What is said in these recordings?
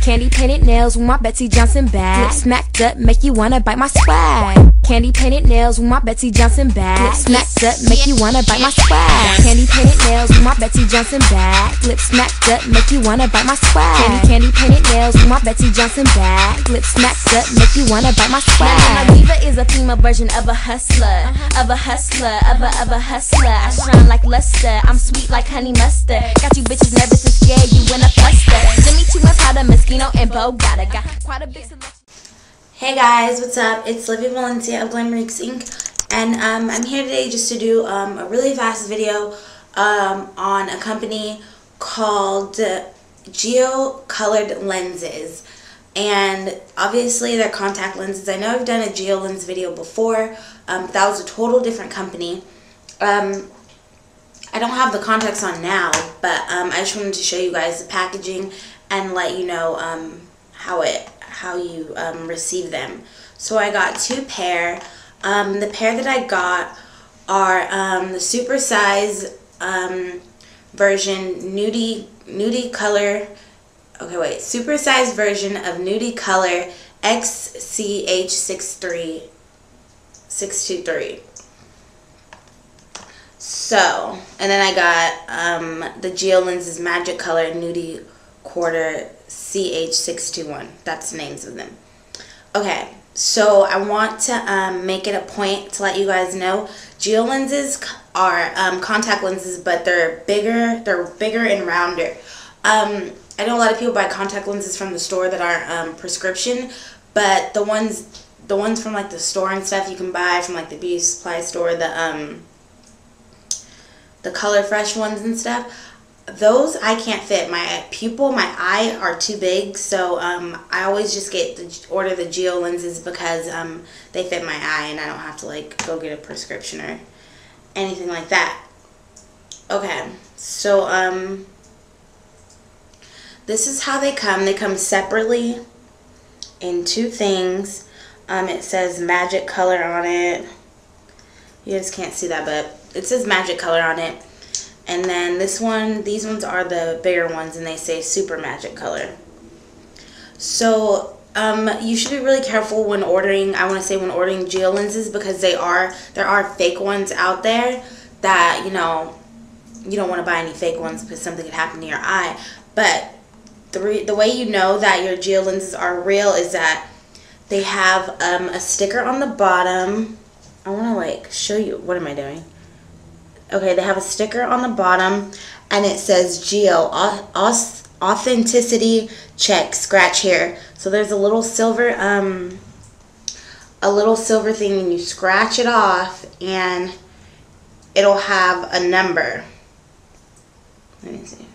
Candy painted nails with my Betsey Johnson bag. Lips smacked up, make you wanna bite my swag. Candy painted nails with my Betsey Johnson bag. Lips smacked up, make you wanna bite my swag. Candy painted nails with my Betsey Johnson bag. Lips smacked up, make you wanna bite my swag. Candy painted nails with my Betsey Johnson bag. Lips smacked up, make you wanna bite my swag. Now my diva is a female version of a hustler, of a hustler, of a hustler. I shine like luster, I'm sweet like honey mustard. Got you bitches nervous and scared, you in a fluster. Jimmy Choo and Powder, Moschino and Bogota. Got quite a big selection. Hey guys, what's up? It's Livy Valencia of Glamourix Inc. And I'm here today just to do a really fast video on a company called Geo Colored Lenses. And obviously they're contact lenses. I know I've done a Geo Lens video before, but that was a total different company. I don't have the contacts on now, but I just wanted to show you guys the packaging and let you know how you receive them. So I got two pair. The pair that I got are the super size version nudie color. Okay, wait, super size version of nudie color XCH623. So, and then I got the Geo Lenses Magic Color Nudie Quarter CH621. That's the names of them. Okay, so I want to make it a point to let you guys know Geo Lenses are contact lenses, but they're bigger. They're bigger and rounder. I know a lot of people buy contact lenses from the store that aren't prescription, but the ones from like the store and stuff you can buy from like the beauty supply store, the Color Fresh ones and stuff, those I can't fit. My pupil, my eye are too big, so I always just order the Geo Lenses because they fit my eye and I don't have to like go get a prescription or anything like that. Okay, so this is how they come. They come separately in two things. It says Magic Color on it. You guys can't see that, but it says Magic Color on it. And then these ones are the bigger ones, and they say Super Magic Color. So you should be really careful when ordering. I want to say when ordering Geo Lenses, because there are fake ones out there that you don't want to buy any fake ones because something could happen to your eye. But the way you know that your Geo Lenses are real is that they have a sticker on the bottom. I want to like show you. What am I doing? Okay, they have a sticker on the bottom and it says Geo Authenticity Check, scratch here. So there's a little silver thing and you scratch it off and it'll have a number. Let me see.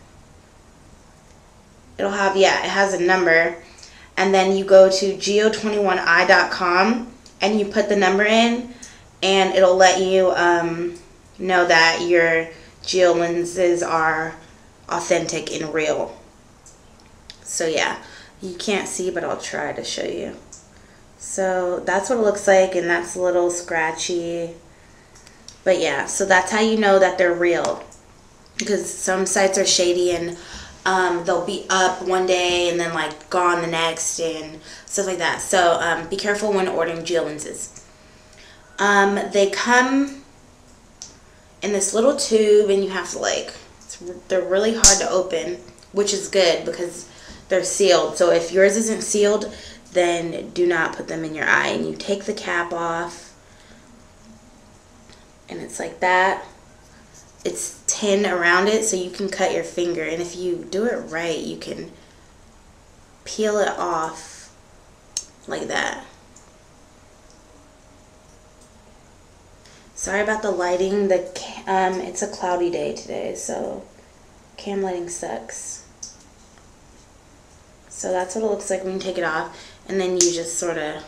It'll have, yeah, it has a number. And then you go to geo21i.com and you put the number in and it'll let you know that your Geo Lenses are authentic and real. So yeah, you can't see, but I'll try to show you. So that's what it looks like, and that's a little scratchy. But yeah, so that's how you know that they're real, because some sites are shady and they'll be up one day and then like gone the next and stuff like that. So be careful when ordering Geo Lenses. They come in this little tube and you have to like, they're really hard to open, which is good because they're sealed. So if yours isn't sealed, then do not put them in your eye. And you take the cap off and it's like that. It's tin around it so you can cut your finger, and if you do it right you can peel it off like that. Sorry about the lighting. It's a cloudy day today, so cam lighting sucks. So that's what it looks like when you take it off, and then you just sort of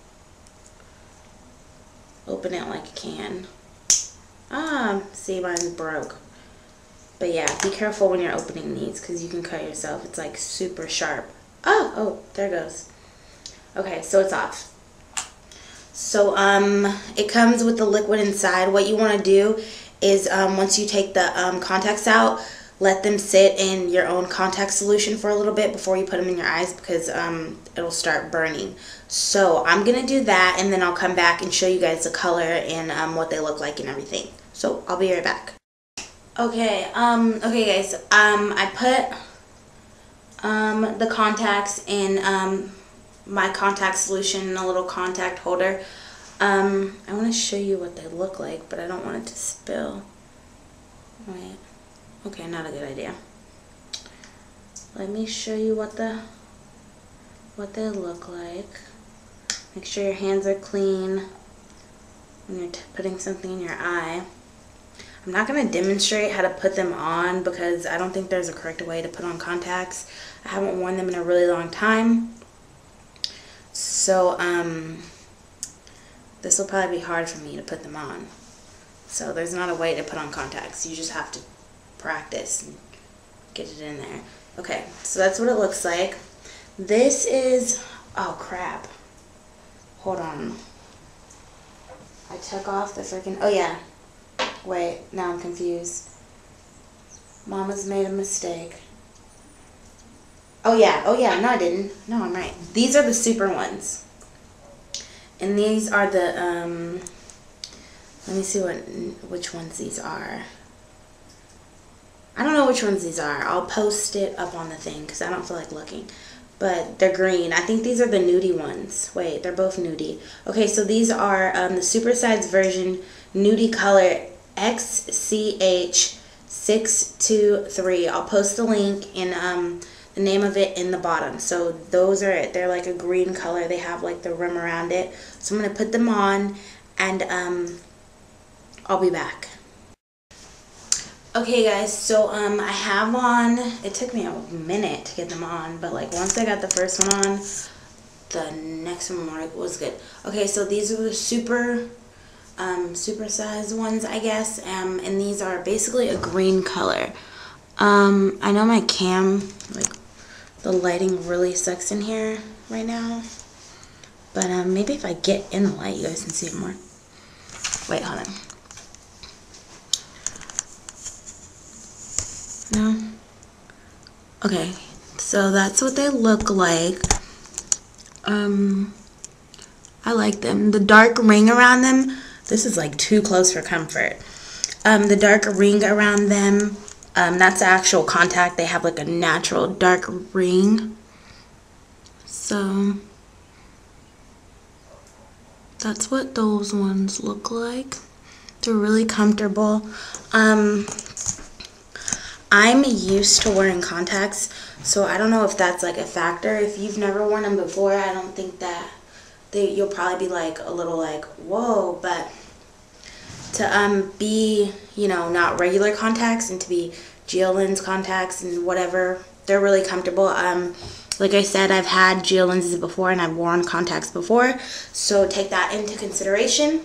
open it like a can. See, mine's broke. But yeah, be careful when you're opening these because you can cut yourself. It's like super sharp. Oh, there it goes. Okay, so it's off. So it comes with the liquid inside. What you want to do is once you take the contacts out, let them sit in your own contact solution for a little bit before you put them in your eyes, because it'll start burning. So I'm gonna do that, and then I'll come back and show you guys the color and what they look like and everything. So I'll be right back. Okay, okay guys, I put the contacts in my contact solution in a little contact holder. I want to show you what they look like, but I don't want it to spill. Wait. Okay, not a good idea. Let me show you what they look like. Make sure your hands are clean when you're putting something in your eye. I'm not going to demonstrate how to put them on because I don't think there's a correct way to put on contacts. I haven't worn them in a really long time. So, this will probably be hard for me to put them on. So there's not a way to put on contacts. You just have to practice and get it in there. Okay, so that's what it looks like. This is, oh crap. Hold on. I took off the freaking, oh yeah. Wait, now I'm confused. Mama's made a mistake. Oh yeah, no I didn't. No, I'm right. These are the super ones. And these are the, let me see which ones these are. I don't know which ones these are. I'll post it up on the thing because I don't feel like looking. But they're green. I think these are the nudie ones. Wait, they're both nudie. Okay, so these are the Supersize version nudie color XCH623. I'll post the link and the name of it in the bottom. So those are it. They're like a green color. They have like the rim around it. So I'm going to put them on and I'll be back. Okay guys, so I have on, it took me a minute to get them on, but like once I got the first one on, the next one was good. Okay, so these are the super size ones, I guess, and these are basically a green color. I know my cam, like the lighting really sucks in here right now, but maybe if I get in the light, you guys can see it more. Wait, hold on. No? Okay, so that's what they look like. I like them. The dark ring around them, this is like too close for comfort. The dark ring around them, that's the actual contact. They have like a natural dark ring. So that's what those ones look like. They're really comfortable. I'm used to wearing contacts, so I don't know if that's like a factor. If you've never worn them before, I don't think that you'll probably be like a little like, whoa, but to be, you know, not regular contacts and to be GeoLens contacts and whatever, they're really comfortable. Like I said, I've had GeoLenses before and I've worn contacts before, so take that into consideration.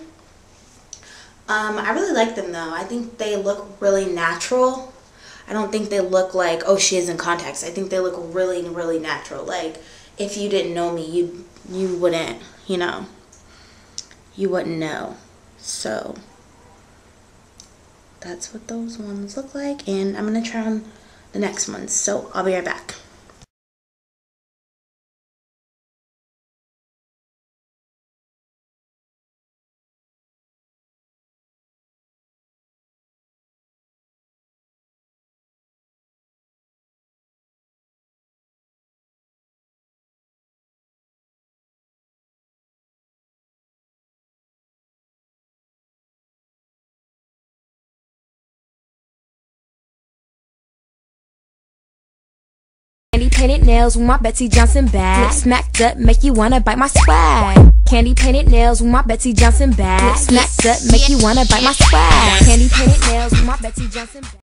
I really like them though. I think they look really natural. I don't think they look like, oh, she is in contacts. I think they look really, really natural. Like, if you didn't know me, you wouldn't, you know, you wouldn't know. So, that's what those ones look like. And I'm going to try on the next ones. So, I'll be right back. Candy painted nails with my Betsey Johnson bag. Lip smacked up, make you wanna bite my swag. Candy painted nails with my Betsey Johnson bag. Lip smacked up, make you wanna bite my swag. Candy painted nails with my Betsey Johnson bag.